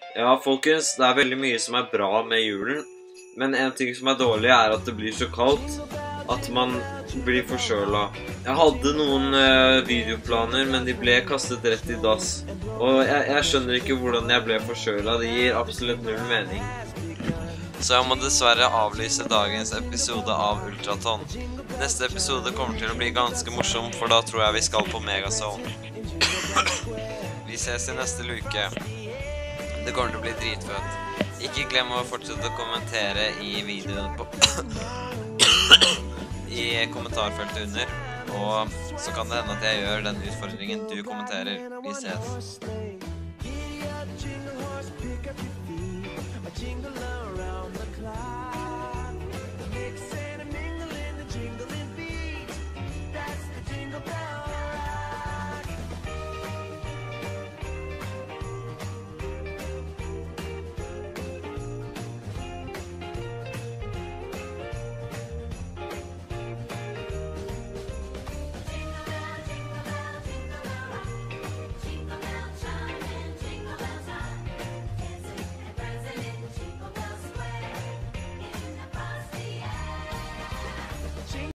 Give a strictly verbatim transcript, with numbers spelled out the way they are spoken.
Ja, folkens, det er veldig mye som er bra med julen, men en ting som er dårlig er at det blir så kaldt at man blir forkjølet. Jeg hadde noen uh, videoplaner, men de ble kastet rett i dass. Og jeg, jeg skjønner ikke hvordan jeg ble forkjølet, det gir absolutt null mening. Så jeg må dessverre avlyse dagens episode av Ultraton. Neste episode kommer til å bli ganske morsom, for da tror jeg vi skal på Megazone. Vi ses i neste luke. Det kommer til å bli dritfødt. Ikke glem å fortsette å kommentere i videoen på i kommentarfeltet under. Og så kan det hende at jeg gjør den utfordringen du kommenterer. Vi ses.